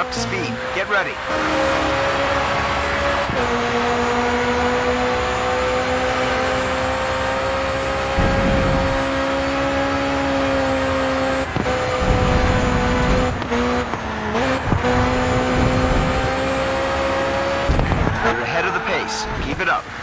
up to speed. Get ready. You're ahead of the pace. Keep it up.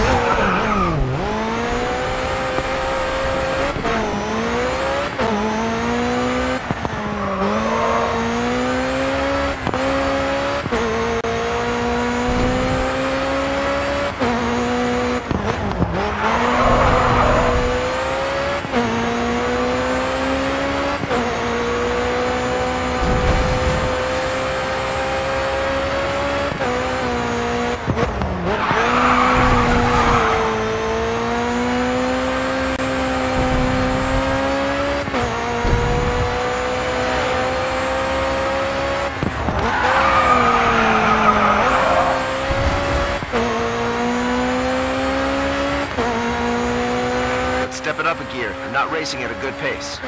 Step it up a gear. You're not racing at a good pace.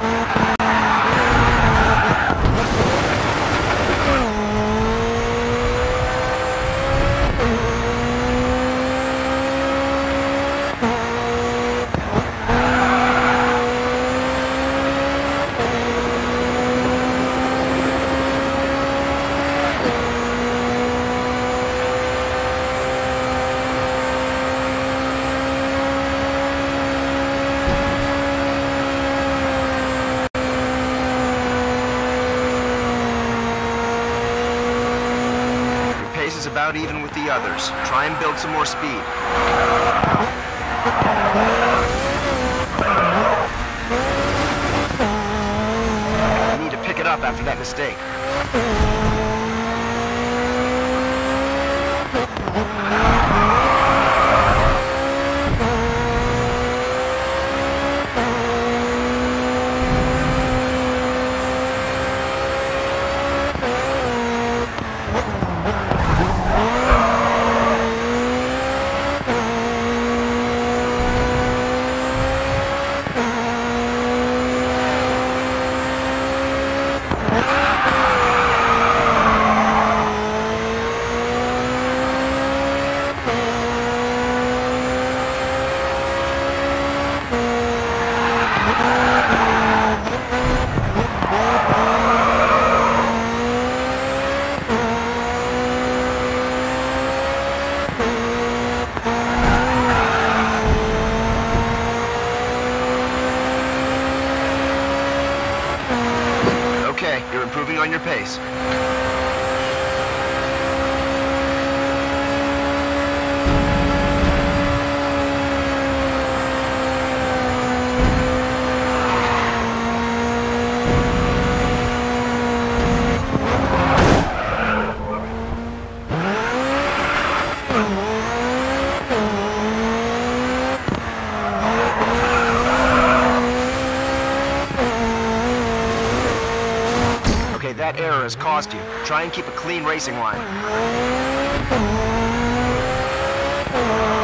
Is about even with the others. Try and build some more speed. You need to pick it up after that mistake. Okay, you're improving on your pace. That error has cost you. Try and keep a clean racing line.